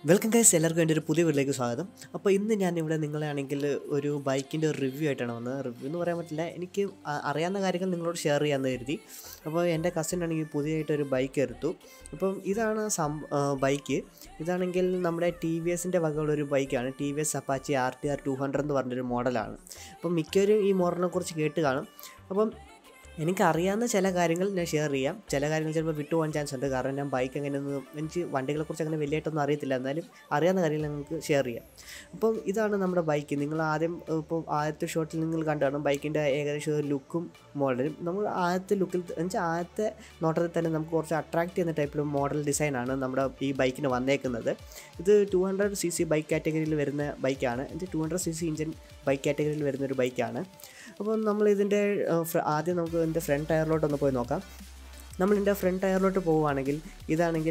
Welcome guys, എല്ലാവർക്കും എൻ്റെ ഒരു പുതിയ വീട്ടിലേക്ക് സ്വാഗതം. അപ്പോൾ ഇന്ന് ഞാൻ ഇവിടെ നിങ്ങളാണെങ്കിൽ ഒരു ബൈക്കിൻ്റെ ഒരു റിവ്യൂ ആയിട്ടാണ് വന്നത്. റിവ്യൂ എന്ന് പറയാൻ പറ്റില്ല, എനിക്ക് അറിയാവുന്ന കാര്യങ്ങൾ നിങ്ങളോട് ഷെയർ ചെയ്യാമെന്ന് കരുതി. അപ്പോൾ എൻ്റെ കസിൻ ആണെങ്കിൽ പുതിയതായിട്ടൊരു ബൈക്ക് എടുത്തു. അപ്പം ഇതാണ് ബൈക്ക്. ഇതാണെങ്കിൽ നമ്മുടെ ടി വി എസിൻ്റെ വകയുള്ളൊരു ബൈക്കാണ്. T V S Apache RTR 200 എന്ന് പറഞ്ഞൊരു മോഡലാണ്. അപ്പം മിക്കവരും ഈ മോഡലിനെ കുറിച്ച് കേട്ട് കാണും. അപ്പം എനിക്കറിയാവുന്ന ചില കാര്യങ്ങൾ ഞാൻ ഷെയർ ചെയ്യാം. ചില കാര്യങ്ങൾ ചിലപ്പോൾ വിട്ടുപോകാൻ ചാൻസ് ഉണ്ട്, കാരണം ഞാൻ ബൈക്ക് എങ്ങനെയൊന്നും എനിക്ക് വണ്ടികളെക്കുറിച്ച് അങ്ങനെ വലിയായിട്ടൊന്നും അറിയത്തില്ല. എന്നാലും അറിയാവുന്ന കാര്യങ്ങൾ നിങ്ങൾക്ക് ഷെയർ ചെയ്യാം. അപ്പം ഇതാണ് നമ്മുടെ ബൈക്ക്. നിങ്ങൾ ആദ്യം ഇപ്പോൾ ആദ്യത്തെ ഷോട്ടിൽ നിങ്ങൾ കണ്ടാണ് ബൈക്കിൻ്റെ ഏകദേശം ഒരു ലുക്കും മോഡലും. നമ്മൾ ആദ്യത്തെ ലുക്കിൽ എന്നുവെച്ചാൽ ആദ്യത്തെ നോട്ടത്തിൽ തന്നെ നമുക്ക് കുറച്ച് അട്രാക്റ്റ് ചെയ്യുന്ന ടൈപ്പിൽ മോഡൽ ഡിസൈനാണ് നമ്മുടെ ഈ ബൈക്കിന് വന്നേക്കുന്നത്. ഇത് 200cc ബൈക്ക് കാറ്റഗറിയിൽ വരുന്ന ബൈക്കാണ്. ഇത് 200cc ഇഞ്ചൻ ബൈക്ക് കാറ്റഗറിയിൽ വരുന്നൊരു ബൈക്കാണ്. അപ്പോൾ നമ്മളിതിൻ്റെ ആദ്യം നമുക്ക് ഇതിൻ്റെ ഫ്രണ്ട് ടയറിലോട്ടൊന്ന് പോയി നോക്കാം. നമ്മളിതിൻ്റെ ഫ്രണ്ട് ടയറിലോട്ട് പോവുകയാണെങ്കിൽ ഇതാണെങ്കിൽ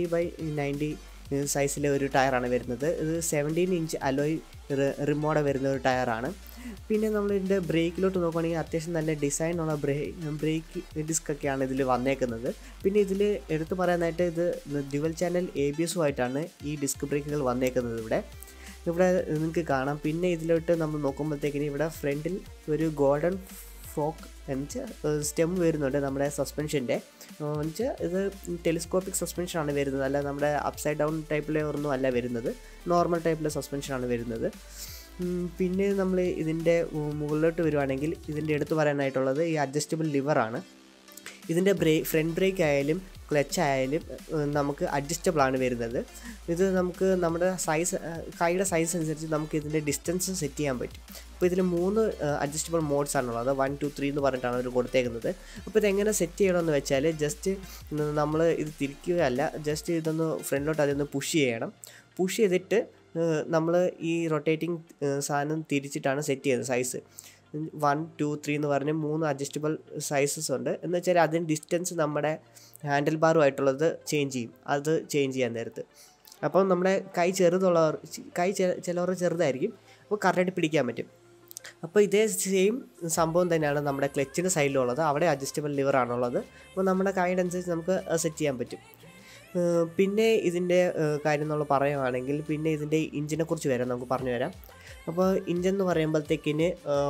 90/90 സൈസിലെ ഒരു ടയറാണ് വരുന്നത്. ഇത് 17 ഇഞ്ച് അലോയ് റിമോടെ വരുന്ന ഒരു ടയറാണ്. പിന്നെ നമ്മളിതിൻ്റെ ബ്രേക്കിലോട്ട് നോക്കുകയാണെങ്കിൽ അത്യാവശ്യം നല്ല ഡിസൈനുള്ള ബ്രേക്ക് ഡിസ്കൊക്കെയാണ് ഇതിൽ വന്നേക്കുന്നത്. പിന്നെ ഇതിൽ എടുത്തു പറയാനായിട്ട് ഇത് ഡ്യുവൽ ചാനൽ ABS-ഉമായിട്ടാണ് ഈ ഡിസ്ക് ബ്രേക്കുകൾ വന്നേക്കുന്നത്. ഇവിടെ നിങ്ങൾക്ക് കാണാം. പിന്നെ ഇതിലോട്ട് നമ്മൾ നോക്കുമ്പോഴത്തേക്കിന് ഇവിടെ ഫ്രണ്ടിൽ ഒരു ഗോൾഡൻ ഫോക്ക് എന്നുവെച്ചാൽ സ്റ്റെം വരുന്നുണ്ട് നമ്മുടെ സസ്പെൻഷൻ്റെ. എന്നുവെച്ചാൽ ഇത് ടെലിസ്കോപ്പിക് സസ്പെൻഷനാണ് വരുന്നത്, അല്ല നമ്മുടെ അപ്സൈഡ് ഡൗൺ ടൈപ്പിലെ ഒന്നും അല്ല വരുന്നത്, നോർമൽ ടൈപ്പിലെ സസ്പെൻഷനാണ് വരുന്നത്. പിന്നെ നമ്മൾ ഇതിൻ്റെ മുകളിലോട്ട് വരുവാണെങ്കിൽ ഇതിൻ്റെ എടുത്തു പറയാനായിട്ടുള്ളത് ഈ അഡ്ജസ്റ്റബിൾ ലിവറാണ്. ഇതിൻ്റെ ഫ്രണ്ട് ബ്രേക്ക് ആയാലും ക്ലച്ച് ആയാലും നമുക്ക് അഡ്ജസ്റ്റബിൾ ആണ് വരുന്നത്. ഇത് നമുക്ക് നമ്മുടെ കൈയുടെ സൈസ് അനുസരിച്ച് നമുക്ക് ഇതിൻ്റെ ഡിസ്റ്റൻസ് സെറ്റ് ചെയ്യാൻ പറ്റും. അപ്പോൾ ഇതിൽ 3 അഡ്ജസ്റ്റബിൾ മോഡ്സ് ആണുള്ളത്. 1, 2, 3 എന്ന് പറഞ്ഞിട്ടാണ് അവർ കൊടുത്തേക്കുന്നത്. അപ്പോൾ ഇതെങ്ങനെ സെറ്റ് ചെയ്യണമെന്ന് വെച്ചാൽ ജസ്റ്റ് നമ്മൾ ഇത് തിരിക്കുകയല്ല, ജസ്റ്റ് ഇതൊന്ന് ഫ്രണ്ടിലോട്ട് അതൊന്ന് പുഷ് ചെയ്യണം. പുഷ് ചെയ്തിട്ട് നമ്മൾ ഈ റൊട്ടേറ്റിംഗ് സാധനം തിരിച്ചിട്ടാണ് സെറ്റ് ചെയ്യുന്നത്. സൈസ് 1, 2, 3 എന്ന് പറഞ്ഞ് 3 അഡ്ജസ്റ്റബിൾ സൈസസ് ഉണ്ട്. എന്ന് വെച്ചാൽ അതിന് ഡിസ്റ്റൻസ് നമ്മുടെ ഹാൻഡിൽ ബാറുമായിട്ടുള്ളത് ചേഞ്ച് ചെയ്യും. അത് ചേഞ്ച് ചെയ്യാൻ നേരത്ത് അപ്പം നമ്മുടെ കൈ ചിലവർ ചെറുതായിരിക്കും, അപ്പോൾ കറക്റ്റായിട്ട് പിടിക്കാൻ പറ്റും. അപ്പോൾ ഇതേ സെയിം സംഭവം തന്നെയാണ് നമ്മുടെ ക്ലച്ചിൻ്റെ സൈഡിലുള്ളത്. അവിടെ അഡ്ജസ്റ്റബിൾ ലിവറാണുള്ളത്. അപ്പോൾ നമ്മുടെ കൈയുടെ അനുസരിച്ച് നമുക്ക് സെറ്റ് ചെയ്യാൻ പറ്റും. പിന്നെ ഇതിൻ്റെ കാര്യം നമ്മൾ പറയുകയാണെങ്കിൽ പിന്നെ ഇതിൻ്റെ ഇഞ്ചിനെ കുറിച്ച് നമുക്ക് പറഞ്ഞു തരാം. അപ്പോൾ ഇഞ്ചൻ എന്ന് പറയുമ്പോഴത്തേക്കിന്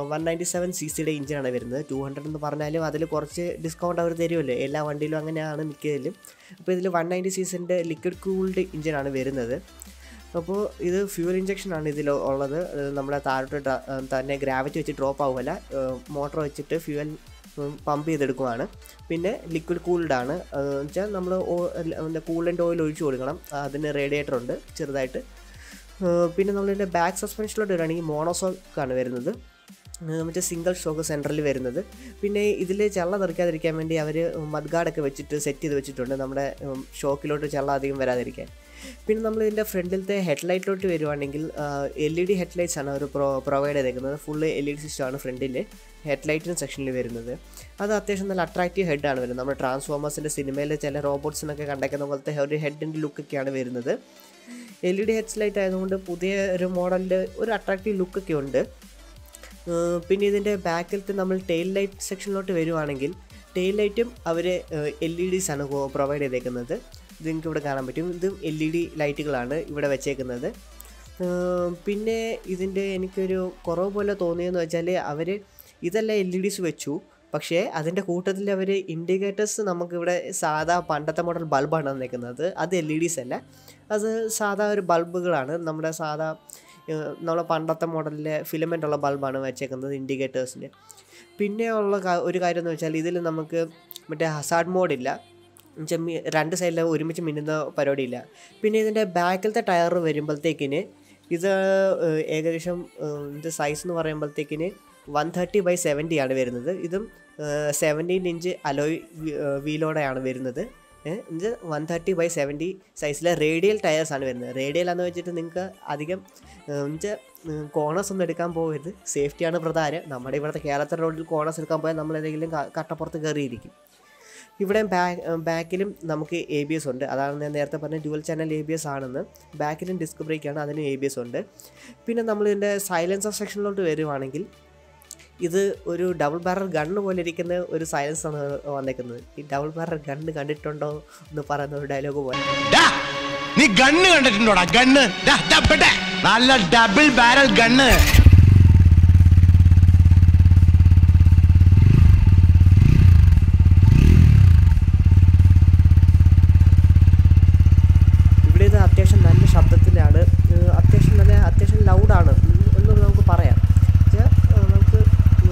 197cc ഇഞ്ചിനാണ് വരുന്നത്. 200 എന്ന് പറഞ്ഞാലും അതിൽ കുറച്ച് ഡിസ്കൗണ്ട് അവർ തരുമല്ലോ, എല്ലാ വണ്ടിയിലും അങ്ങനെയാണ് മിക്കതിലും. അപ്പോൾ ഇതിൽ 190cc ലിക്വിഡ് കൂൾഡ് ഇഞ്ചിനാണ് വരുന്നത്. അപ്പോൾ ഇത് ഫ്യൂൽ ഇഞ്ചക്ഷനാണ് ഇതിൽ ഉള്ളത്. നമ്മുടെ താഴോട്ട് തന്നെ ഗ്രാവിറ്റി വെച്ച് ഡ്രോപ്പ് ആവുമല്ല, മോട്ടർ വെച്ചിട്ട് ഫ്യൂവൽ പമ്പ് ചെയ്തെടുക്കുവാണ്. പിന്നെ ലിക്വിഡ് കൂൾഡാണ് എന്ന് വെച്ചാൽ നമ്മൾ കൂളൻ്റ് ഓയിൽ ഒഴിച്ചു കൊടുക്കണം. അതിന് റേഡിയേറ്റർ ഉണ്ട് ചെറുതായിട്ട്. പിന്നെ നമ്മളിതിൻ്റെ ബാക്ക് സസ്പെൻഷനിലോട്ട് വരികയാണെങ്കിൽ മോണോസോക്കാണ് വരുന്നത്, മറ്റേ സിംഗിൾ ഷോക്ക് സെൻറ്ററിൽ വരുന്നത്. പിന്നെ ഇതിൽ ചെള്ള തെറിക്കാതിരിക്കാൻ വേണ്ടി അവർ മഡ്ഗാർഡൊക്കെ വെച്ചിട്ട് സെറ്റ് ചെയ്ത് വെച്ചിട്ടുണ്ട്, നമ്മുടെ ഷോക്കിലോട്ട് ചെള്ള അധികം വരാതിരിക്കാൻ. പിന്നെ നമ്മളിതിൻ്റെ ഫ്രണ്ടിലത്തെ ഹെഡ്ലൈറ്റിലോട്ട് വരുവാണെങ്കിൽ LED ഹെഡ്ലൈറ്റ്സ് ആണ് അവർ പ്രൊവൈഡ് ചെയ്തേക്കുന്നത്. ഫുള്ള് LED സിസ്റ്റമാണ് ഫ്രണ്ടിൽ ഹെഡ്ലൈറ്റിന് സെക്ഷനിൽ വരുന്നത്. അത് അത്യാവശ്യം നല്ല അട്രാക്റ്റീവ് ഹെഡാണ് വരുന്നത്. നമ്മുടെ ട്രാൻസ്ഫോമേഴ്സിൻ്റെ സിനിമയിലെ ചില റോബോട്ട്സിനൊക്കെ കണ്ടേക്കുന്ന പോലത്തെ ഒരു ഹെഡിൻ്റെ ലുക്കൊക്കെയാണ് വരുന്നത്. LED ഹെഡ്ലൈറ്റ് ആയതുകൊണ്ട് പുതിയ ഒരു മോഡലിൽ ഒരു അട്രാക്റ്റീവ് ലുക്കൊക്കെ ഉണ്ട്. പിന്നെ ഇതിൻ്റെ ബാക്കിലത്തെ നമ്മൾ ടെയിൽ ലൈറ്റ് സെക്ഷനിലോട്ട് വരുവാണെങ്കിൽ ടെയിൽ ലൈറ്റും അവർ LEDs ആണ് പ്രൊവൈഡ് ചെയ്തേക്കുന്നത്. ഇത് നിങ്ങൾക്ക് ഇവിടെ കാണാൻ പറ്റും. ഇതും LED ലൈറ്റുകളാണ് ഇവിടെ വെച്ചേക്കുന്നത്. പിന്നെ ഇതിൻ്റെ എനിക്കൊരു കുറവ് പോലെ തോന്നിയെന്ന് വെച്ചാൽ അവർ ഇതെല്ലാം LEDs വെച്ചു, പക്ഷേ അതിൻ്റെ കൂട്ടത്തിൽ അവർ ഇൻഡിക്കേറ്റേഴ്സ് നമുക്കിവിടെ സാധാ പണ്ടത്തെ മോഡൽ ബൾബാണ് തന്നേക്കുന്നത്. അത് LEDs അല്ല, അത് സാധാ ഒരു ബൾബുകളാണ്. നമ്മുടെ പണ്ടത്തെ മോഡലിലെ ഫിലമെൻ്റ് ഉള്ള ബൾബാണ് വെച്ചേക്കുന്നത് ഇൻഡിക്കേറ്റേഴ്സിൽ. പിന്നെ ഉള്ള ഒരു കാര്യം എന്ന് വെച്ചാൽ ഇതിൽ നമുക്ക് മറ്റേ ഹസാർഡ് മോഡില്ല, എന്നുവെച്ചാൽ 2 സൈഡിൽ ഒരുമിച്ച് മിന്നുന്ന പരിപാടിയില്ല. പിന്നെ ഇതിൻ്റെ ബാക്കിലത്തെ ടയർ വരുമ്പോഴത്തേക്കിന് ഇത് ഏകദേശം ഇത് സൈസ് എന്ന് പറയുമ്പോഴത്തേക്കിന് 130/70 ആണ് വരുന്നത്. ഇതും 17 ഇഞ്ച് അലോയ് വീലോടെയാണ് വരുന്നത്. 130/70 സൈസിലെ റേഡിയൽ ടയേഴ്സാണ് വരുന്നത്. റേഡിയലാണെന്ന് വെച്ചിട്ട് നിങ്ങൾക്ക് അധികം എന്നുവെച്ചാൽ കോണേഴ്സ് ഒന്നും എടുക്കാൻ പോകരുത്, സേഫ്റ്റിയാണ് പ്രധാനം. നമ്മുടെ ഇവിടുത്തെ കേരളത്തിലെ റോഡിൽ കോണേഴ്സ് എടുക്കാൻ പോയാൽ നമ്മൾ ഏതെങ്കിലും കട്ടപ്പുറത്ത് കയറിയിരിക്കും. ഇവിടെ ബാക്കിലും നമുക്ക് ABS ഉണ്ട്. അതാണ് ഞാൻ നേരത്തെ പറഞ്ഞ ഡ്യുവൽ ചാനൽ ABS ആണെന്ന്. ബാക്കിലും ഡിസ്ക് ബ്രേക്കാണ്, അതിനും ABS ഉണ്ട്. പിന്നെ നമ്മളിതിൻ്റെ സൈലൻസർ സെക്ഷനിലോട്ട് വരുവാണെങ്കിൽ ഇത് ഒരു ഡബിൾ ബാരൽ ഗണ്ണ് പോലെ ഇരിക്കുന്ന ഒരു സൈലൻസാണ് വന്നേക്കുന്നത്. ഈ ഡബിൾ ബാരൽ ഗണ്ണ് കണ്ടിട്ടുണ്ടോ എന്ന് പറയുന്ന ഒരു ഡയലോഗ് പോലെ നീ ഗണ്ണ് കണ്ടിട്ടുണ്ടോടാ? ഗണ്ണ് നല്ല ഡബിൾ ബാരൽ ഗണ്ണ്. ഇവിടെ ഇത് അത്യാവശ്യം നല്ല ശബ്ദത്തിലാണ്, അത്യാവശ്യം ലൗഡാണ് എന്ന് നമുക്ക് പറയാം. നമുക്ക്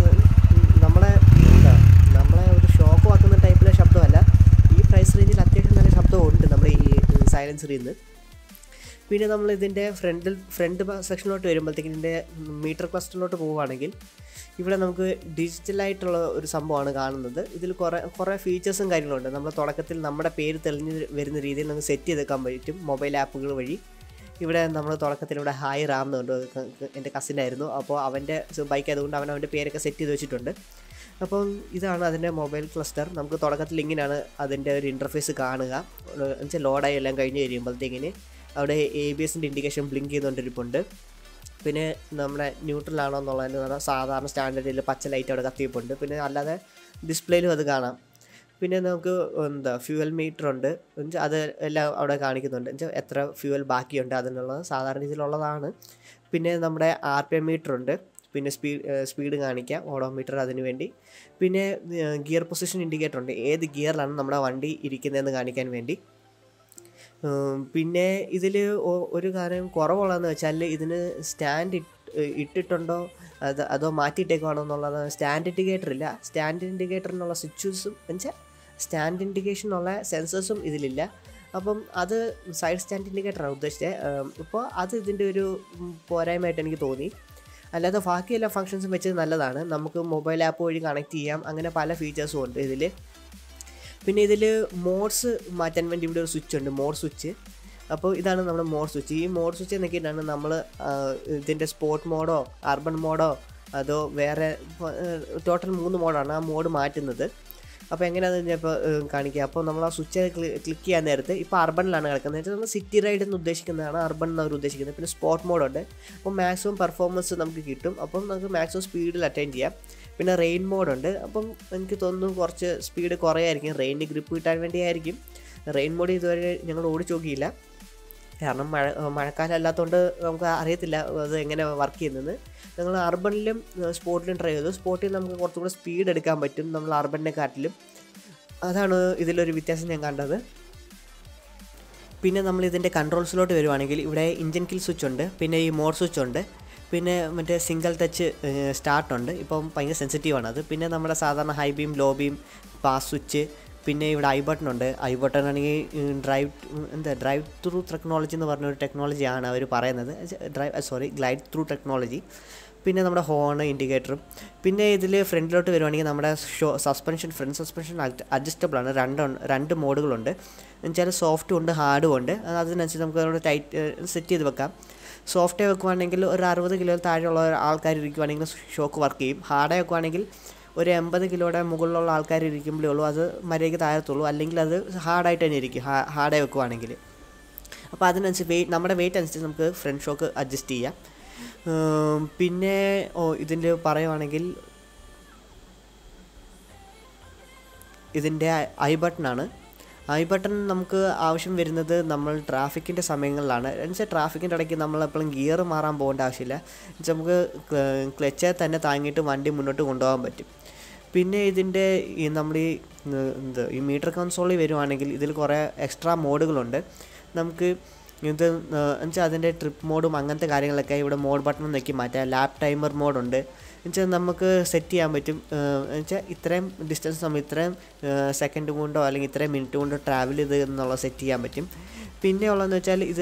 നമ്മളെ ഒരു ഷോക്ക് ആക്കുന്ന ടൈപ്പിലെ ശബ്ദമല്ല. ഈ പ്രൈസ് റേഞ്ചിൽ അത്യാവശ്യം നല്ല ശബ്ദമുണ്ട് നമ്മുടെ ഈ സൈലൻസറിൽ നിന്ന്. പിന്നെ നമ്മൾ ഇതിൻ്റെ ഫ്രണ്ട് സെക്ഷനിലോട്ട് വരുമ്പോഴത്തേക്കും ഇതിൻ്റെ മീറ്റർ ക്ലസ്റ്ററിലോട്ട് പോവുകയാണെങ്കിൽ ഇവിടെ നമുക്ക് ഡിജിറ്റലായിട്ടുള്ള ഒരു സംഭവമാണ് കാണുന്നത്. ഇതിൽ കുറേ ഫീച്ചേഴ്സും കാര്യങ്ങളുണ്ട്. നമ്മൾ തുടക്കത്തിൽ നമ്മുടെ പേര് തെളിഞ്ഞ് വരുന്ന രീതിയിൽ നമുക്ക് സെറ്റ് ചെയ്തെക്കാൻ പറ്റും മൊബൈൽ ആപ്പുകൾ വഴി. ഇവിടെ നമ്മൾ തുടക്കത്തിൽ ഇവിടെ ഹായ് റാം എന്നുണ്ട്, എൻ്റെ കസിനായിരുന്നു. അപ്പോൾ അവൻ്റെ ബൈക്ക് ആയതുകൊണ്ട് അവൻ്റെ പേരൊക്കെ സെറ്റ് ചെയ്ത് വെച്ചിട്ടുണ്ട്. അപ്പം ഇതാണ് അതിൻ്റെ മൊബൈൽ ക്ലസ്റ്റർ. നമുക്ക് തുടക്കത്തിൽ ഇങ്ങനെയാണ് അതിൻ്റെ ഒരു ഇൻ്റർഫേസ് കാണുക. എന്നുവെച്ചാൽ ലോഡായി എല്ലാം കഴിഞ്ഞ് കഴിയുമ്പോഴത്തേക്കിന് അവിടെ ABSൻ്റെ ഇൻഡിക്കേഷൻ ബ്ലിങ്ക് ചെയ്തുകൊണ്ടിരിപ്പുണ്ട്. പിന്നെ നമ്മുടെ ന്യൂട്രൽ ആണോ എന്നുള്ളതിന് സാധാരണ സ്റ്റാൻഡേർഡിൽ പച്ച ലൈറ്റ് അവിടെ കത്തിയിപ്പുണ്ട്. പിന്നെ അല്ലാതെ ഡിസ്പ്ലേയിലും അത് കാണാം. പിന്നെ നമുക്ക് ഫ്യൂവൽ മീറ്റർ ഉണ്ട്, അത് എല്ലാം അവിടെ കാണിക്കുന്നുണ്ട്. എത്ര ഫ്യൂവൽ ബാക്കിയുണ്ട് അതിനുള്ളത് സാധാരണ രീതിയിലുള്ളതാണ്. പിന്നെ നമ്മുടെ RPM മീറ്റർ ഉണ്ട്. പിന്നെ സ്പീഡ് കാണിക്കാം, ഓഡോമീറ്റർ അതിന് വേണ്ടി. പിന്നെ ഗിയർ പൊസിഷൻ ഇൻഡിക്കേറ്റർ ഉണ്ട്, ഏത് ഗിയറിലാണ് നമ്മുടെ വണ്ടി ഇരിക്കുന്നതെന്ന് കാണിക്കാൻ വേണ്ടി. പിന്നെ ഇതിൽ ഒരു കാര്യം കുറവുള്ളതെന്ന് വെച്ചാൽ ഇതിന് സ്റ്റാൻഡ് ഇട്ടിട്ടുണ്ടോ അതോ മാറ്റിയിട്ടേക്കുവാണോ എന്നുള്ളത്. സ്റ്റാൻഡ് ഇൻഡിക്കേറ്റർ ഇല്ല. സ്റ്റാൻഡ് ഇൻഡിക്കേറ്ററിനുള്ള സ്വിച്ചസും സ്റ്റാൻഡ് ഇൻഡിക്കേഷനുള്ള സെൻസേഴ്സും ഇതിലില്ല. അപ്പം അത് സൈഡ് സ്റ്റാൻഡ് ഇൻഡിക്കേറ്ററാണ് ഉദ്ദേശിച്ചത്. ഇപ്പോൾ അത് ഇതിൻ്റെ ഒരു പോരായ്മയായിട്ട് എനിക്ക് തോന്നി. അല്ലാതെ ബാക്കി എല്ലാ ഫങ്ഷൻസും വെച്ചത് നല്ലതാണ്. നമുക്ക് മൊബൈൽ ആപ്പ് വഴി കണക്ട് ചെയ്യാം. അങ്ങനെ പല ഫീച്ചേഴ്സും ഉണ്ട് ഇതിൽ. പിന്നെ ഇതിൽ മോഡ്സ് മാറ്റാൻ വേണ്ടി ഇവിടെ ഒരു സ്വിച്ച് ഉണ്ട്, മോഡ് സ്വിച്ച്. അപ്പോൾ ഇതാണ് നമ്മുടെ മോഡ് സ്വിച്ച്. ഈ മോഡ് സ്വിച്ച് നോക്കിയിട്ടാണ് നമ്മൾ ഇതിൻ്റെ സ്പോർട്ട് മോഡോ അർബൻ മോഡോ അതോ വേറെ ടോട്ടൽ 3 മോഡാണ് ആ മോഡ് മാറ്റുന്നത്. അപ്പോൾ എങ്ങനെയാണെന്ന് ഇപ്പോൾ കാണിക്കുക. അപ്പോൾ നമ്മൾ ആ സ്വിച്ച് ക്ലിക്ക് ചെയ്യാൻ നേരത്ത് ഇപ്പോൾ അർബണിലാണ് കിടക്കുന്നത്. നമ്മൾ സിറ്റി റൈഡ് എന്ന് ഉദ്ദേശിക്കുന്നതാണ് അർബൺ എന്ന് അവർ ഉദ്ദേശിക്കുന്നത്. പിന്നെ സ്പോർട്ട് മോഡുണ്ട്. അപ്പോൾ മാക്സിമം പെർഫോമൻസ് നമുക്ക് കിട്ടും. അപ്പം നമുക്ക് മാക്സിമം സ്പീഡിൽ അറ്റൈൻ ചെയ്യാം. പിന്നെ റെയിൻ മോഡുണ്ട്. അപ്പം എനിക്ക് തോന്നുന്നു കുറച്ച് സ്പീഡ് കുറയായിരിക്കും, റെയിനിന് ഗ്രിപ്പ് കിട്ടാൻ വേണ്ടിയായിരിക്കും. റെയിൻ മോഡ് ഇതുവരെ ഞങ്ങൾ ഓടിച്ച് നോക്കിയില്ല, കാരണം മഴക്കാലം അല്ലാത്തതുകൊണ്ട് നമുക്ക് അറിയത്തില്ല അത് എങ്ങനെ വർക്ക് ചെയ്യുന്നത്. ഞങ്ങൾ അർബണിലും സ്പോർട്ടിലും ട്രൈ ചെയ്തു. സ്പോർട്ടിൽ നമുക്ക് കുറച്ചും കൂടെ സ്പീഡ് എടുക്കാൻ പറ്റും നമ്മൾ അർബണിനെക്കാട്ടിലും. അതാണ് ഇതിലൊരു വ്യത്യാസം ഞാൻ കണ്ടത്. പിന്നെ നമ്മൾ ഇതിൻ്റെ കൺട്രോൾസിലോട്ട് വരുവാണെങ്കിൽ ഇവിടെ ഇഞ്ചിൻ കിൽ സ്വിച്ച് ഉണ്ട്, പിന്നെ ഈ മോഡ് സ്വിച്ച് ഉണ്ട്, പിന്നെ മറ്റേ സിംഗിൾ ടച്ച് സ്റ്റാർട്ടുണ്ട്. ഇപ്പം ഭയങ്കര സെൻസിറ്റീവാണ് അത്. പിന്നെ നമ്മുടെ സാധാരണ high beam, low beam, pass switch, പിന്നെ ഇവിടെ ഐ ബട്ടൺ ഉണ്ട്. ഐ ബട്ടൺ ആണെങ്കിൽ ഡ്രൈവ് ത്രൂ ടെക്നോളജി എന്ന് പറഞ്ഞൊരു ടെക്നോളജിയാണ് അവർ പറയുന്നത്. Glide through technology. പിന്നെ നമ്മുടെ ഹോൺ, ഇൻഡിക്കേറ്ററും. പിന്നെ ഇതിൽ ഫ്രണ്ടിലോട്ട് വരുവാണെങ്കിൽ നമ്മുടെ ഫ്രണ്ട് സസ്പെൻഷൻ അഡ്ജസ്റ്റബിൾ ആണ്. രണ്ട് മോഡുകളുണ്ട്. എന്നുവെച്ചാൽ സോഫ്റ്റും ഉണ്ട് ഹാർഡും ഉണ്ട്. അതിനനുസരിച്ച് നമുക്ക് അവിടെ ടൈറ്റ് സെറ്റ് ചെയ്ത് വെക്കാം. സോഫ്റ്റ് വെക്കുവാണെങ്കിൽ ഒരു 60 കിലോ താഴെയുള്ള ആൾക്കാർ ഇരിക്കുവാണെങ്കിൽ ഷോക്ക് വർക്ക് ചെയ്യും. ഹാർഡായി വെക്കുവാണെങ്കിൽ ഒരു 80 കിലോയുടെ മുകളിലുള്ള ആൾക്കാർ ഇരിക്കുമ്പോഴേ ഉള്ളൂ അത് മര്യാദയ്ക്ക് താഴത്തുള്ളൂ, അല്ലെങ്കിൽ അത് ഹാർഡായിട്ട് തന്നെ ഇരിക്കും ഹാർഡായി വെക്കുവാണെങ്കിൽ. അപ്പോൾ അതിനനുസരിച്ച് നമ്മുടെ വെയിറ്റ് അനുസരിച്ച് നമുക്ക് ഫ്രണ്ട് ഷോക്ക് അഡ്ജസ്റ്റ് ചെയ്യാം. പിന്നെ ഇതിൻ്റെ പറയുവാണെങ്കിൽ ഇതിൻ്റെ ഐ ബട്ടണാണ്. ഐ ബട്ടൺ നമുക്ക് ആവശ്യം വരുന്നത് നമ്മൾ ട്രാഫിക്കിൻ്റെ സമയങ്ങളിലാണ്. എന്നുവെച്ചാൽ ട്രാഫിക്കിൻ്റെ ഇടയ്ക്ക് നമ്മളെപ്പോഴും ഗിയർ മാറാൻ പോകേണ്ട ആവശ്യമില്ല. എന്നുവെച്ചാൽ നമുക്ക് ക്ലച്ച് തന്നെ താങ്ങിയിട്ട് വണ്ടി മുന്നോട്ട് കൊണ്ടുപോകാൻ പറ്റും. പിന്നെ ഇതിൻ്റെ നമ്മൾ ഈ മീറ്റർ കൺസോളിൽ വരുവാണെങ്കിൽ ഇതിൽ കുറേ എക്സ്ട്രാ മോഡുകളുണ്ട്. നമുക്ക് ഇത് എന്നുവെച്ചാൽ അതിൻ്റെ ട്രിപ്പ് മോഡും അങ്ങനത്തെ കാര്യങ്ങളൊക്കെ ഇവിടെ മോഡ് ബട്ടൺ നോക്കി മാറ്റാം. ലാപ്പ് ടൈമർ മോഡുണ്ട്. എന്നുവെച്ചാൽ നമുക്ക് സെറ്റ് ചെയ്യാൻ പറ്റും. എന്നുവെച്ചാൽ ഇത്രയും ഡിസ്റ്റൻസ് നമ്മൾ ഇത്രയും സെക്കൻഡ് കൊണ്ടോ അല്ലെങ്കിൽ ഇത്രയും മിനിറ്റ് കൊണ്ടോ ട്രാവൽ ചെയ്ത് എന്നുള്ളത് സെറ്റ് ചെയ്യാൻ പറ്റും. പിന്നെ ഉള്ളതെന്ന് വെച്ചാൽ ഇത്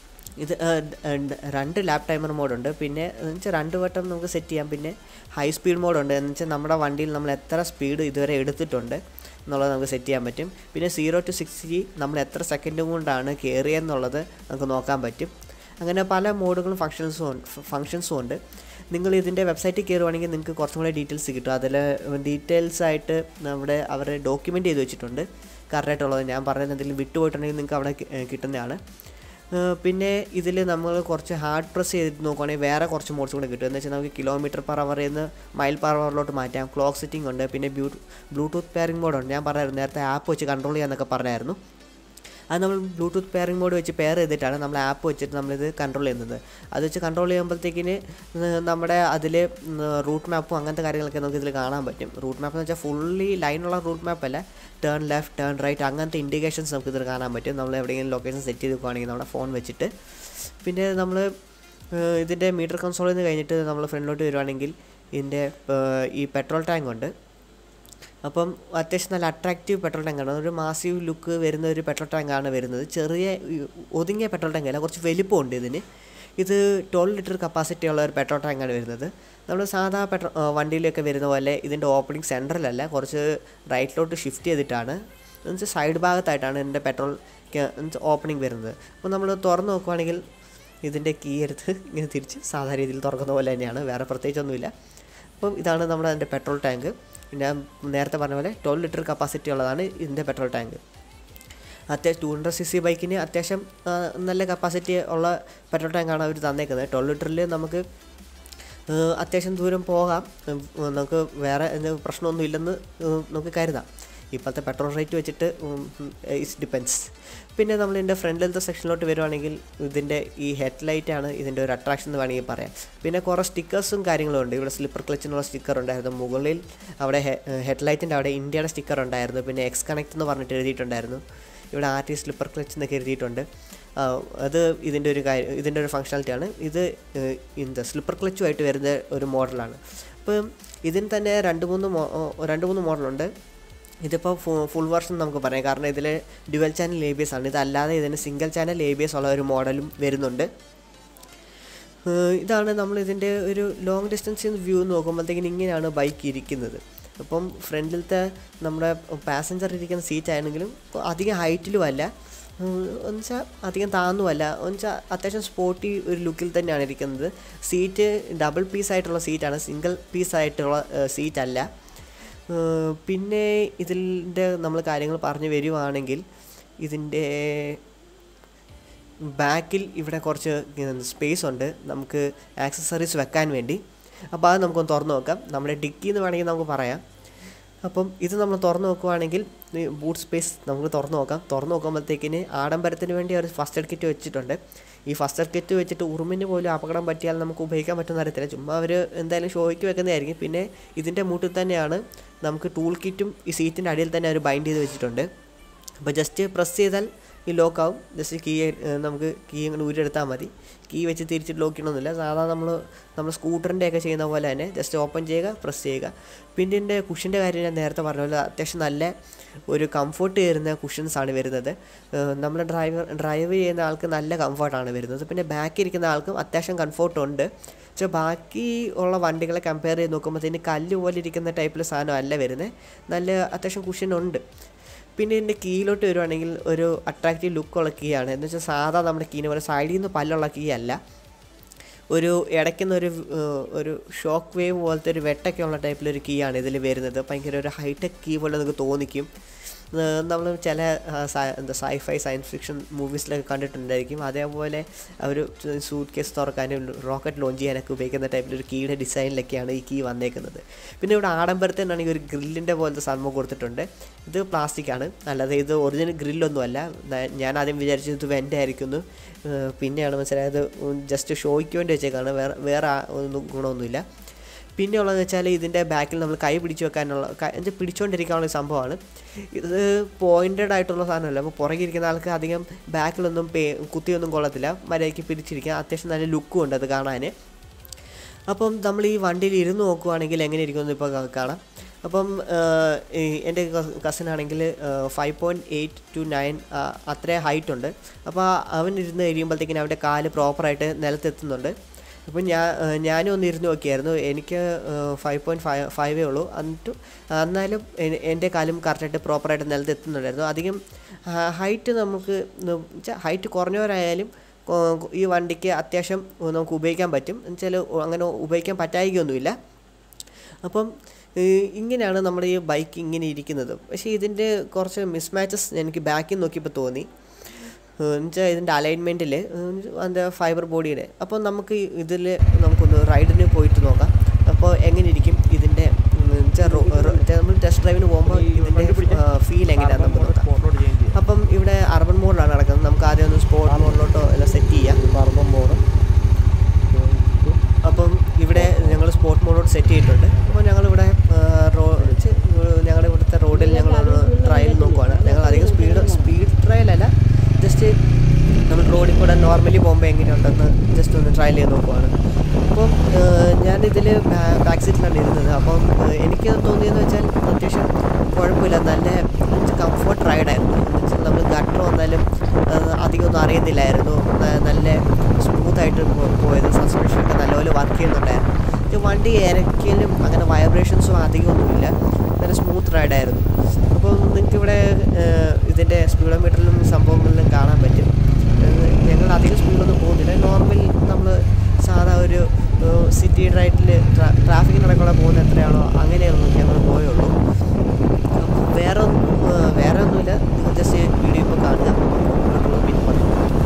2 ലാപ്പ് ടൈമർ മോഡുണ്ട്. പിന്നെ എന്നുവെച്ചാൽ 2 വട്ടം നമുക്ക് സെറ്റ് ചെയ്യാം. പിന്നെ ഹൈ സ്പീഡ് മോഡുണ്ട്. എന്നുവെച്ചാൽ നമ്മുടെ വണ്ടിയിൽ നമ്മൾ എത്ര സ്പീഡ് ഇതുവരെ എടുത്തിട്ടുണ്ട് എന്നുള്ളത് നമുക്ക് സെറ്റ് ചെയ്യാൻ പറ്റും. പിന്നെ 0 to 60 നമ്മൾ എത്ര സെക്കൻഡ് കൊണ്ടാണ് കയറിയെന്നുള്ളത് നമുക്ക് നോക്കാൻ പറ്റും. അങ്ങനെ പല മോഡുകളും ഫങ്ഷൻസും ഉണ്ട്. നിങ്ങൾ ഇതിൻ്റെ വെബ്സൈറ്റിൽ കയറുവാണെങ്കിൽ നിങ്ങൾക്ക് കുറച്ചും കൂടെ ഡീറ്റെയിൽസ് കിട്ടും. അതിൽ ഡീറ്റെയിൽസായിട്ട് അവർ ഡോക്യുമെൻ്റ് ചെയ്ത് വെച്ചിട്ടുണ്ട് കറക്റ്റായിട്ടുള്ളത്. ഞാൻ പറയുന്നത് എന്തെങ്കിലും വിട്ടുപോയിട്ടുണ്ടെങ്കിൽ നിങ്ങൾക്ക് അവിടെ കിട്ടുന്നതാണ്. പിന്നെ ഇതിൽ നമ്മൾ കുറച്ച് ഹാർഡ് പ്രസ് ചെയ്ത് നോക്കുവാണെങ്കിൽ വേറെ കുറച്ച് മോഡ്സ് കൂടെ കിട്ടും. എന്ന് വെച്ചാൽ നമുക്ക് കിലോമീറ്റർ പെർ അവറിൽ നിന്ന് മൈൽ പെർ അവറിലോട്ട് മാറ്റാം. ക്ലോക്ക് സെറ്റിംഗ് ഉണ്ട്. പിന്നെ ബ്ലൂടൂത്ത് പെയറിംഗ് മോഡുണ്ട്. ഞാൻ പറഞ്ഞായിരുന്നു നേരത്തെ ആപ്പ് വെച്ച് കൺട്രോൾ ചെയ്യാമെന്നൊക്കെ പറഞ്ഞായിരുന്നു. അത് നമ്മൾ ബ്ലൂടൂത്ത് പെയറിംഗ് മോഡ് വെച്ച് പെയർ ചെയ്തിട്ടാണ് നമ്മൾ ആപ്പ് വെച്ചിട്ട് നമ്മളിത് കൺട്രോൾ ചെയ്യുന്നത്. അത് വെച്ച് കൺട്രോൾ ചെയ്യുമ്പോഴത്തേക്കിന് നമ്മുടെ അതിൽ റൂട്ട് മാപ്പും അങ്ങനത്തെ കാര്യങ്ങളൊക്കെ നമുക്ക് ഇതിൽ കാണാൻ പറ്റും. റൂട്ട് മാപ്പ് എന്ന് വെച്ചാൽ ഫുള്ളി ലൈനുള്ള റൂട്ട് മാപ്പല്ല, ടേൺ ലെഫ്റ്റ് ടേൺ റൈറ്റ് അങ്ങനത്തെ ഇൻഡിക്കേഷൻസ് നമുക്ക് ഇതിൽ കാണാൻ പറ്റും. നമ്മൾ എവിടെയെങ്കിലും ലൊക്കേഷൻ സെറ്റ് ചെയ്ത് വെക്കുകയാണെങ്കിൽ നമ്മുടെ ഫോൺ വെച്ചിട്ട്. പിന്നെ നമ്മൾ ഇതിൻ്റെ മീറ്റർ കൺസോളിൽ നിന്ന് കഴിഞ്ഞിട്ട് നമ്മൾ ഫ്രണ്ടിലോട്ട് വരുവാണെങ്കിൽ ഇതിൻ്റെ ഈ പെട്രോൾ ടാങ്ക് ഉണ്ട്. അപ്പം അത്യാവശ്യം നല്ല അട്രാക്റ്റീവ് പെട്രോൾ ടാങ്കാണ്, ഒരു മാസീവ് ലുക്ക് വരുന്ന ഒരു പെട്രോൾ ടാങ്കാണ് വരുന്നത്. ചെറിയ ഒതുങ്ങിയ പെട്രോൾ ടാങ്കല്ല, കുറച്ച് വലിപ്പമുണ്ട് ഇതിന്. ഇത് 12 ലിറ്റർ കപ്പാസിറ്റി ഉള്ള ഒരു പെട്രോൾ ടാങ്കാണ് വരുന്നത്. നമ്മൾ സാധാ വണ്ടിയിലൊക്കെ വരുന്ന പോലെ ഇതിൻ്റെ ഓപ്പണിംഗ് സെൻറ്ററിലല്ല, കുറച്ച് റൈറ്റിലോട്ട് ഷിഫ്റ്റ് ചെയ്തിട്ടാണ്, എന്നുവെച്ചാൽ സൈഡ് ഭാഗത്തായിട്ടാണ് ഇതിൻ്റെ പെട്രോൾ ഓപ്പണിംഗ് വരുന്നത്. അപ്പോൾ നമ്മൾ തുറന്ന് നോക്കുവാണെങ്കിൽ ഇതിൻ്റെ കീ എടുത്ത് ഇങ്ങനെ തിരിച്ച് സാധാരണ രീതിയിൽ തുറക്കുന്ന പോലെ തന്നെയാണ്, വേറെ പ്രത്യേകിച്ചൊന്നുമില്ല. അപ്പം ഇതാണ് നമ്മുടെ അതിൻ്റെ പെട്രോൾ ടാങ്ക്. ഞാൻ നേരത്തെ പറഞ്ഞ പോലെ 12 ലിറ്റർ കപ്പാസിറ്റി ഉള്ളതാണ് ഇതിൻ്റെ പെട്രോൾ ടാങ്ക്. അത്യാവശ്യം 200cc ബൈക്കിന് അത്യാവശ്യം നല്ല കപ്പാസിറ്റി ഉള്ള പെട്രോൾ ടാങ്കാണ് അവർ തന്നേക്കുന്നത്. 12 ലിറ്ററിൽ നമുക്ക് അത്യാവശ്യം ദൂരം പോകാം, നമുക്ക് വേറെ പ്രശ്നമൊന്നും ഇല്ലെന്ന് നമുക്ക് കരുതാം. ഇപ്പോഴത്തെ പെട്രോൾ റേറ്റ് വെച്ചിട്ട് ഇറ്റ്സ് ഡിപ്പെൻസ്. പിന്നെ നമ്മൾ ഇതിൻ്റെ ഫ്രണ്ടിലത്തെ സെക്ഷനിലോട്ട് വരുവാണെങ്കിൽ ഇതിൻ്റെ ഈ ഹെഡ് ലൈറ്റാണ് ഇതിൻ്റെ ഒരു അട്രാക്ഷൻ എന്ന് വേണമെങ്കിൽ പറയാം. പിന്നെ കുറേ സ്റ്റിക്കേഴ്സും കാര്യങ്ങളും ഉണ്ട്. ഇവിടെ സ്ലിപ്പർ ക്ലച്ചിനുള്ള സ്റ്റിക്കർ ഉണ്ടായിരുന്നു, മുകളിൽ അവിടെ ഹെഡ് ലൈറ്റിൻ്റെ അവിടെ ഇന്ത്യയുടെ സ്റ്റിക്കർ ഉണ്ടായിരുന്നു. പിന്നെ എക്സ് കണക്ട് എന്ന് പറഞ്ഞിട്ട് എഴുതിയിട്ടുണ്ടായിരുന്നു. ഇവിടെ RT സ്ലിപ്പർ ക്ലച്ച് എന്നൊക്കെ എഴുതിയിട്ടുണ്ട്. അത് ഇതിൻ്റെ ഒരു ഫങ്ഷണാലിറ്റിയാണ്. ഇത് സ്ലിപ്പർ ക്ലച്ചുമായിട്ട് വരുന്ന ഒരു മോഡലാണ്. അപ്പം ഇതിന് തന്നെ രണ്ട് മൂന്ന് മോഡലുണ്ട്. ഇതിപ്പോൾ ഫുൾ വെർഷൻ നമുക്ക് പറയാം, കാരണം ഇതിൽ ഡ്യുവൽ ചാനൽ ABS ആണ്. ഇതല്ലാതെ ഇതിന് സിംഗിൾ ചാനൽ ABS ഉള്ള ഒരു മോഡലും വരുന്നുണ്ട്. ഇതാണ് നമ്മൾ ഇതിൻ്റെ ഒരു ലോങ് ഡിസ്റ്റൻസിൽ നിന്ന് വ്യൂ നോക്കുമ്പോഴത്തേക്കിന് ഇങ്ങനെയാണ് ബൈക്ക് ഇരിക്കുന്നത്. അപ്പം ഫ്രണ്ടിലത്തെ നമ്മുടെ പാസഞ്ചർ ഇരിക്കുന്ന സീറ്റ് ആണെങ്കിലും അധികം ഹൈറ്റിലും അല്ല, എന്നുവെച്ചാൽ അധികം താന്നുമല്ല, എന്നുവെച്ചാൽ അത്യാവശ്യം സ്പോർട്ടി ഒരു ലുക്കിൽ തന്നെയാണ് ഇരിക്കുന്നത്. സീറ്റ് ഡബിൾ പീസായിട്ടുള്ള സീറ്റാണ്, സിംഗിൾ പീസായിട്ടുള്ള സീറ്റല്ല. പിന്നെ ഇതിൻ്റെ നമ്മൾ കാര്യങ്ങൾ പറഞ്ഞു വരുവാണെങ്കിൽ ഇതിൻ്റെ ബാക്കിൽ ഇവിടെ കുറച്ച് സ്പേസ് ഉണ്ട് നമുക്ക് ആക്സസറീസ് വെക്കാൻ വേണ്ടി. അപ്പോൾ അത് നമുക്കൊന്ന് തുറന്ന് നോക്കാം. നമ്മുടെ ഡിക്കി എന്ന് വേണമെങ്കിൽ നമുക്ക് പറയാം. അപ്പം ഇത് നമ്മൾ തുറന്ന് നോക്കുവാണെങ്കിൽ ബൂട്ട് സ്പേസ് നമുക്ക് തുറന്ന് നോക്കാം. തുറന്ന് നോക്കുമ്പോഴത്തേക്കിന് ആഡംബരത്തിന് വേണ്ടി ഒരു ഫസ്റ്റ് എയ്ഡ് കിറ്റ് വെച്ചിട്ടുണ്ട്. ഈ ഫസ്റ്റ് എയ്ഡ് കിറ്റ് വെച്ചിട്ട് ഉറുമിന് പോലും അപകടം പറ്റിയാൽ നമുക്ക് ഉപയോഗിക്കാൻ പറ്റുന്ന അറിയത്തില്ല, ചുമ്മാ അവർ എന്തായാലും ഷോയ്ക്ക് വെക്കുന്നതായിരിക്കും. പിന്നെ ഇതിൻ്റെ മൂട്ടിൽ തന്നെയാണ് നമുക്ക് ടൂൾ കിറ്റും ഈ സീറ്റിൻ്റെ അടിയിൽ തന്നെ അവർ ബൈൻഡ് ചെയ്ത് വെച്ചിട്ടുണ്ട്. അപ്പോൾ ജസ്റ്റ് പ്രസ് ചെയ്താൽ ഈ ലോക്കാവും. ജസ്റ്റ് നമുക്ക് കീ ഇങ്ങനെ ഊരെടുത്താൽ മതി. കീ വെച്ച് തിരിച്ചിട്ട് ലോക്ക് ചെയ്യണമെന്നില്ല. സാധാരണ നമ്മൾ സ്കൂട്ടറിൻ്റെ ഒക്കെ ചെയ്യുന്ന പോലെ തന്നെ ജസ്റ്റ് ഓപ്പൺ ചെയ്യുക, പ്രസ് ചെയ്യുക. പിന്നെ ഇതിൻ്റെ കുഷ്യൻ്റെ കാര്യം ഞാൻ നേരത്തെ പറഞ്ഞ പോലെ അത്യാവശ്യം നല്ല ഒരു കംഫർട്ട് തരുന്ന കുഷ്യൻസാണ് വരുന്നത്. നമ്മൾ ഡ്രൈവ് ചെയ്യുന്ന ആൾക്ക് നല്ല കംഫർട്ടാണ് വരുന്നത്. പിന്നെ ബാക്കിൽ ഇരിക്കുന്ന ആൾക്കും അത്യാവശ്യം കംഫർട്ടുണ്ട്. പക്ഷേ ബാക്കി ഉള്ള വണ്ടികളെ കമ്പയർ ചെയ്ത് നോക്കുമ്പോഴത്തേന് കല്ല് പോലെ ഇരിക്കുന്ന ടൈപ്പിൽ സാധനം അല്ല വരുന്നത്, നല്ല അത്യാവശ്യം കുഷ്യനുണ്ട്. പിന്നെ ഇതിൻ്റെ കീയിലോട്ട് വരുവാണെങ്കിൽ ഒരു അട്രാക്റ്റീവ് ലുക്കുള്ള കീ ആണ്. എന്ന് വെച്ചാൽ സാധാ നമ്മുടെ കീന് പോലെ സൈഡിൽ നിന്ന് പല്ലുള്ള കീ അല്ല, ഒരു ഇടയ്ക്കുന്നൊരു ഒരു ഷോക്ക് വേവ് പോലത്തെ ഒരു വെട്ടൊക്കെ ഉള്ള ടൈപ്പിലൊരു കീ ആണ് ഇതിൽ വരുന്നത്. ഭയങ്കര ഒരു ഹൈടെക് കീ പോലെ നമുക്ക് തോന്നിക്കും. നമ്മൾ ചില സൈഫൈ സയൻസ് ഫിക്ഷൻ മൂവീസിലൊക്കെ കണ്ടിട്ടുണ്ടായിരിക്കും. അതേപോലെ ഒരു സൂട്ട് കേസ് തുറക്കാനും റോക്കറ്റ് ലോഞ്ച് ചെയ്യാനൊക്കെ ഉപയോഗിക്കുന്ന ടൈപ്പിലൊരു കീയുടെ ഡിസൈനിലൊക്കെയാണ് ഈ കീ വന്നേക്കുന്നത്. പിന്നെ ഇവിടെ ആഡംബരത്തിനാണെങ്കിൽ ഒരു ഗ്രില്ലിൻ്റെ പോലത്തെ സംഭവം കൊടുത്തിട്ടുണ്ട്. ഇത് പ്ലാസ്റ്റിക്കാണ്, അല്ലാതെ ഇത് ഒറിജിനൽ ഗ്രില്ലൊന്നുമല്ല. ഞാൻ ആദ്യം വിചാരിച്ചത് ഇത് വെൻ്റ് ആയിരിക്കുന്നു, പിന്നെയാണ് മനസ്സിലായത് ജസ്റ്റ് ഷോയ്ക്ക് വേണ്ടി വെച്ചേക്കാണ്, വേറെ ഒന്നും ഗുണമൊന്നുമില്ല. പിന്നെ ഉള്ളതെന്ന് വെച്ചാൽ ഇതിൻ്റെ ബാക്കിൽ നമ്മൾ കൈ പിടിച്ച് വെക്കാനുള്ള പിടിച്ചുകൊണ്ടിരിക്കാനുള്ള സംഭവമാണ്. ഇത് പോയിൻറ്റഡ് ആയിട്ടുള്ള സാധനമല്ല, അപ്പോൾ പുറകെ ഇരിക്കുന്ന ആൾക്ക് അധികം ബാക്കിലൊന്നും കുത്തിയൊന്നും കൊള്ളത്തില്ല, മര്യാദയ്ക്ക് പിടിച്ചിരിക്കുക. അത്യാവശ്യം നല്ല ലുക്കും ഉണ്ട് അത് കാണാൻ. അപ്പം നമ്മൾ ഈ വണ്ടിയിൽ ഇരുന്ന് നോക്കുവാണെങ്കിൽ എങ്ങനെ ഇരിക്കുമെന്ന് ഇപ്പോൾ കാണാം. അപ്പം എൻ്റെ കസിനാണെങ്കിൽ 5.8 to 9 അത്രേ ഹൈറ്റ് ഉണ്ട്. അപ്പോൾ അവൻ ഇരുന്ന് കഴിയുമ്പോഴത്തേക്കിനും അവൻ്റെ കാല് പ്രോപ്പറായിട്ട് നിലത്തെത്തുന്നുണ്ട്. അപ്പം ഞാനും ഒന്ന് ഇരുന്ന് നോക്കിയായിരുന്നു, എനിക്ക് 5.5 ഉള്ളൂ. എന്നാലും എൻ്റെ കാലും കറക്റ്റായിട്ട് പ്രോപ്പറായിട്ട് നിലത്തെത്തുന്നുണ്ടായിരുന്നു. അധികം ഹൈറ്റ് നമുക്ക് ഹൈറ്റ് കുറഞ്ഞവരായാലും ഈ വണ്ടിക്ക് അത്യാവശ്യം നമുക്ക് ഉപയോഗിക്കാൻ പറ്റും. എന്നുവെച്ചാൽ അങ്ങനെ ഉപയോഗിക്കാൻ പറ്റായികയൊന്നുമില്ല. അപ്പം ഇങ്ങനെയാണ് നമ്മുടെ ഈ ബൈക്ക് ഇങ്ങനെ ഇരിക്കുന്നത്. പക്ഷേ ഇതിൻ്റെ കുറച്ച് മിസ്മാച്ചസ് എനിക്ക് ബാക്കിൽ നോക്കിയപ്പോൾ തോന്നി. എന്നുവെച്ചാൽ ഇതിൻ്റെ അലൈൻമെൻറ്റിൽ അതിൻ്റെ ഫൈബർ ബോഡിയുടെ. അപ്പോൾ നമുക്ക് ഇതിൽ നമുക്കൊന്ന് റൈഡിന് പോയിട്ട് നോക്കാം. അപ്പോൾ എങ്ങനെ ഇരിക്കും ഇതിൻ്റെ നമ്മൾ ടെസ്റ്റ് ഡ്രൈവിന് പോകുമ്പോൾ ഇതിൻ്റെ ഫീൽ എങ്ങനെയാണ് നമുക്ക് നോക്കാം. അപ്പം ഇവിടെ അർബൻ മോഡിലാണ് നടക്കുന്നത്. നമുക്ക് ആദ്യം ഒന്ന് സ്പോർട്ട് മോഡിലോട്ടോ എല്ലാം സെറ്റ് ചെയ്യാം. Urban mode. അപ്പം ഇവിടെ ഞങ്ങൾ സ്പോർട്ട് മോഡോട് സെറ്റ് ചെയ്തിട്ടുണ്ട്. അപ്പോൾ ഞങ്ങളിവിടെ ഞങ്ങളുടെ ഇവിടുത്തെ റോഡിൽ ഞങ്ങളൊരു ട്രയൽ നോക്കുവാണ്. ഞങ്ങൾ അധികം സ്പീഡ് ട്രയലല്ല, ജസ്റ്റ് നമ്മൾ റോഡിൽ കൂടെ നോർമലി പോകുമ്പോൾ എങ്ങനെയുണ്ടെന്ന് ജസ്റ്റ് ഒന്ന് ട്രയൽ ചെയ്ത് നോക്കുവാണ്. അപ്പം ഞാനിതിൽ ബാക്ക് സീറ്റിലാണ് ഇരുന്നത്. അപ്പം എനിക്ക് തോന്നിയെന്ന് വെച്ചാൽ അത്യാവശ്യം കുഴപ്പമില്ല, നല്ല കംഫർട്ട് റൈഡായിരുന്നു. എന്നുവെച്ചാൽ നമ്മൾ ഗട്ടർ വന്നാലും അധികം ഒന്നും അറിയുന്നില്ലായിരുന്നു, നല്ല സ്മൂത്തായിട്ട് പോയത്. സസ്പെൻഷനൊക്കെ നല്ലപോലെ വർക്ക് ചെയ്യുന്നുണ്ടായിരുന്നു. വണ്ടി ഇറക്കിയാലും അങ്ങനെ വൈബ്രേഷൻസും അധികമൊന്നുമില്ല, നല്ല സ്മൂത്ത് റൈഡായിരുന്നു. അപ്പോൾ നിങ്ങൾക്കിവിടെ ഇതിൻ്റെ സ്പീഡോമീറ്ററിലും സംഭവങ്ങളിലും കാണാൻ പറ്റും. ഞങ്ങൾ അധികം സ്പീഡൊന്നും പോകുന്നില്ല, നോർമൽ നമ്മൾ സാധാ ഒരു സിറ്റി റൈഡിൽ ട്രാഫിക്കിനിടയ്ക്കൂടെ പോകുന്ന എത്രയാണോ അങ്ങനെയൊന്നും ഞങ്ങൾ പോയുള്ളൂ. വേറെ ഒന്നുമില്ല, നിങ്ങൾ ജസ്റ്റ് വീഡിയോ ഇപ്പോൾ കാണുക. പിന്നെ പറഞ്ഞു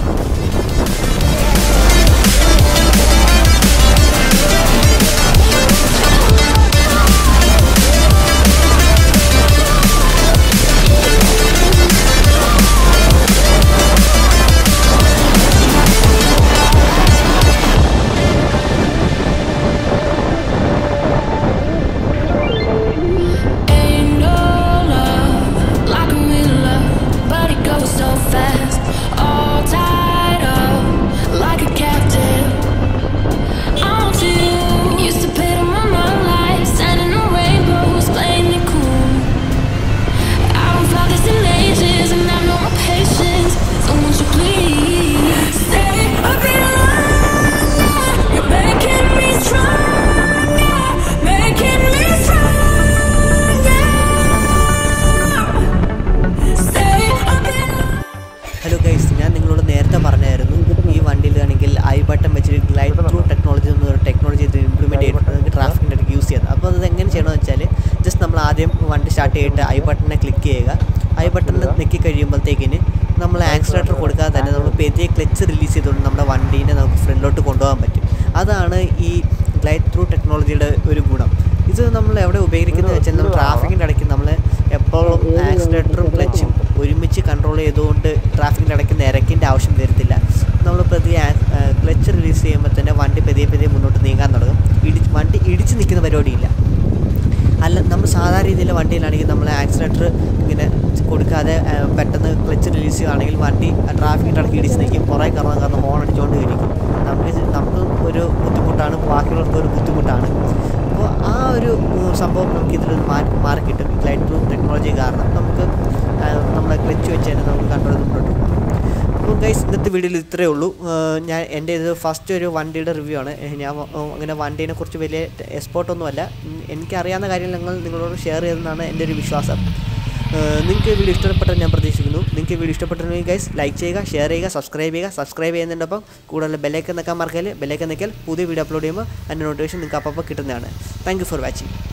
ആദ്യം വണ്ടി സ്റ്റാർട്ട് ചെയ്തിട്ട് ഐ ബട്ടനെ ക്ലിക്ക് ചെയ്യുക. ഐ ബട്ടണിൽ ഞെക്കി കഴിയുമ്പോഴത്തേക്കിന് നമ്മൾ ആക്സിലേറ്റർ കൊടുക്കാതെ തന്നെ നമ്മൾ പെതിയെ ക്ലച്ച് റിലീസ് ചെയ്തുകൊണ്ട് നമ്മുടെ വണ്ടീനെ നമുക്ക് ഫ്രണ്ടിലോട്ട് കൊണ്ടുപോകാൻ പറ്റും. അതാണ് ഈ ഗ്ലൈഡ് ത്രൂ ടെക്നോളജിയുടെ ഒരു ഗുണം. ഇത് നമ്മൾ എവിടെ ഉപയോഗിക്കുന്നത് വെച്ചാൽ നമ്മൾ ട്രാഫിക്കിൻ്റെ ഇടയ്ക്ക് നമ്മൾ എപ്പോഴും ആക്സിലേറ്ററും ക്ലച്ചും ഒരുമിച്ച് കൺട്രോൾ ചെയ്തുകൊണ്ട് ട്രാഫിക്കിൻ്റെ ഇടയ്ക്ക് നിരക്കിൻ്റെ ആവശ്യം വരത്തില്ല. നമ്മൾ പതിയെ ക്ലച്ച് റിലീസ് ചെയ്യുമ്പോൾ തന്നെ വണ്ടി പതിയെ മുന്നോട്ട് നീങ്ങാൻ തുടങ്ങും. വണ്ടി ഇടിച്ച് നിൽക്കുന്ന പരിപാടിയില്ല. അല്ല, നമ്മൾ സാധാരണ രീതിയിലെ വണ്ടിയിലാണെങ്കിൽ നമ്മൾ ആക്സിലേറ്റർ ഇങ്ങനെ കൊടുക്കാതെ പെട്ടെന്ന് ക്ലച്ച് റിലീസ് ചെയ്യുകയാണെങ്കിൽ വണ്ടി ട്രാഫിക്കിൻ്റെ ഇടയ്ക്ക് ഇടിച്ച് നിൽക്കും, കുറേ കാരണം ഹോൺ അടിച്ചുകൊണ്ട് ഇരിക്കും. നമുക്ക് ഒരു ബുദ്ധിമുട്ടാണ്, ബാക്കിയുള്ളവർക്ക് ഒരു ബുദ്ധിമുട്ടാണ്. അപ്പോൾ ആ ഒരു സംഭവം നമുക്ക് ഇതിലൊരു മാറി കിട്ടും. ഗ്ലൈഡ് ത്രൂ ടെക്നോളജി കാരണം നമുക്ക് നമ്മുടെ ക്ലച്ച് വെച്ച് തന്നെ നമുക്ക് കൺട്രോൾ ചെയ്ത് മുന്നോട്ട് പോകാം. അപ്പോൾ ഗൈസ്, ഇന്നത്തെ വീഡിയോയിൽ ഇത്രയേ ഉള്ളൂ. എൻ്റെ ഇത് ഫസ്റ്റ് ഒരു വണ്ടിയുടെ റിവ്യൂ ആണ്. ഞാൻ അങ്ങനെ വണ്ടീനെ കുറിച്ച് വലിയ എക്സ്പേർട്ടൊന്നുമല്ല, എനിക്കറിയാവുന്ന കാര്യങ്ങൾ നിങ്ങളോട് ഷെയർ ചെയ്തെന്നാണ് എൻ്റെ ഒരു വിശ്വാസം. നിങ്ങൾക്ക് വീഡിയോ ഇഷ്ടപ്പെട്ടെന്ന് ഞാൻ പ്രതീക്ഷിക്കുന്നു. നിങ്ങൾക്ക് വീഡിയോ ഇഷ്ടപ്പെട്ടിട്ടുണ്ടെങ്കിൽ ഗൈസ് ലൈക്ക് ചെയ്യുക, ഷെയർ ചെയ്യുക, സബ്സ്ക്രൈബ് ചെയ്യുന്നതിനൊപ്പം കൂടുതൽ ബെല്ലൈക്കൻ നിൽക്കാൻ മറക്കല്. ബെല്ലൈക്കൻ നിൽക്കിയാൽ പുതിയ വീഡിയോ അപ്ലോഡ് ചെയ്യുമ്പോൾ അതിൻ്റെ നോട്ടിഫിക്കേഷൻ നിങ്ങൾക്ക് അപ്പോൾ കിട്ടുന്നതാണ്. Thank you for watching.